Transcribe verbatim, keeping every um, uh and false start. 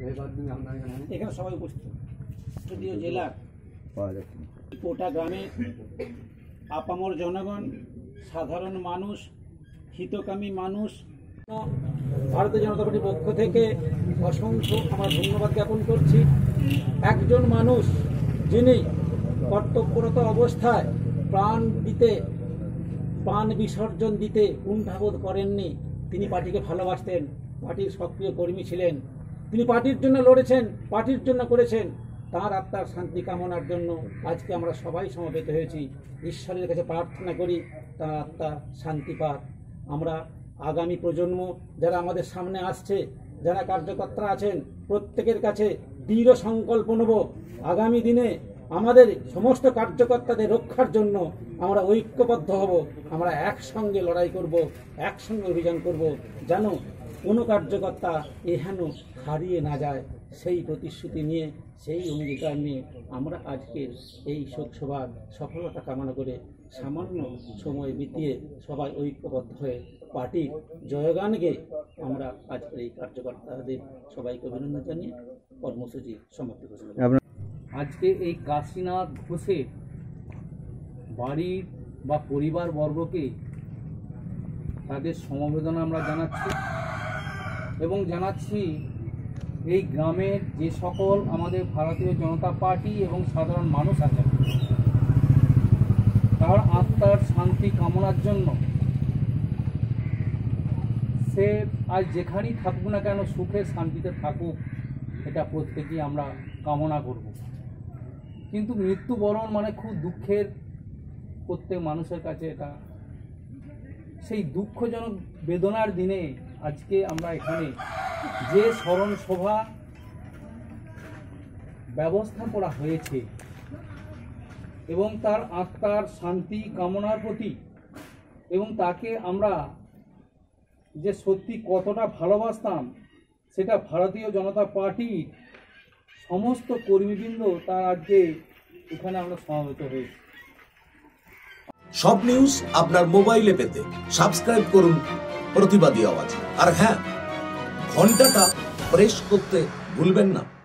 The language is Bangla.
এখানে সবাই উপস্থিত যদিও জেলার কোটা গ্রামে আপামর জনগণ, সাধারণ মানুষ, হিতকামী মানুষ, ভারতীয় জনতা পার্টির পক্ষ থেকে অসংখ্য আমার ধন্যবাদ জ্ঞাপন করছি। একজন মানুষ যিনি কর্তব্যরত অবস্থায় প্রাণ দিতে প্রাণ বিসর্জন দিতে কুণ্ঠাবোধ করেননি। তিনি পার্টিকে ভালোবাসতেন, পার্টির সক্রিয় কর্মী ছিলেন, তিনি পার্টির জন্য লড়েছেন, পার্টির জন্য করেছেন। তার আত্মার শান্তি কামনার জন্য আজকে আমরা সবাই সমবেত হয়েছি। ঈশ্বরের কাছে প্রার্থনা করি তার আত্মার শান্তি পাক। আমরা আগামী প্রজন্ম যারা আমাদের সামনে আসছে, যারা কার্যকর্তা আছেন, প্রত্যেকের কাছে দৃঢ় সংকল্প নেব আগামী দিনে আমাদের সমস্ত কার্যকর্তাদের রক্ষার জন্য আমরা ঐক্যবদ্ধ হব, আমরা একসঙ্গে লড়াই করব, একসঙ্গে অভিযান করব, যেন কোনো কার্যকর্তা এহেন হারিয়ে না যায়। সেই প্রতিশ্রুতি নিয়ে, সেই অঙ্গীকার নিয়ে আমরা আজকে এই শোকসভার সফলতা কামনা করে সামান্য সময় বিতিয়ে সবাই ঐক্যবদ্ধ হয়ে পার্টির জয়গান গেয়ে আমরা আজকের এই কার্যকর্তাদের সবাইকে অভিনন্দন জানিয়ে কর্মসূচি সমাপ্তি ঘোষণা করি। আজকে এই কাশীনাথ ঘোষের বাড়ির বা পরিবারবর্গকে তাদের সমবেদনা আমরা জানাচ্ছি এবং জানাচ্ছি এই গ্রামের যে সকল আমাদের ভারতীয় জনতা পার্টি এবং সাধারণ মানুষ আছেন তার আত্মার শান্তি কামনার জন্য সে আজ যেখানেই থাকুক না কেন সুখে শান্তিতে থাকুক, এটা প্রত্যেকেই আমরা কামনা করব। কিন্তু মৃত্যুবরণ মানে খুব দুঃখের প্রত্যেক মানুষের কাছে এটা। সেই দুঃখজনক বেদনার দিনে আজকে আমরা এখানে যে স্মরণ সভা ব্যবস্থা করা হয়েছে এবং তার আত্মার শান্তি কামনার প্রতি এবং তাকে আমরা যে সত্যি কতটা ভালোবাসতাম সেটা ভারতীয় জনতা পার্টির সমস্ত কর্মীবৃন্দ তার আজকে এখানে আমরা সমবেত হয়েছি। সব নিউজ আপনার মোবাইলে পেতে সাবস্ক্রাইব করুন প্রতিবাদী আওয়াজ, আর হ্যাঁ, ঘন্টাটা প্রেস করতে ভুলবেন না।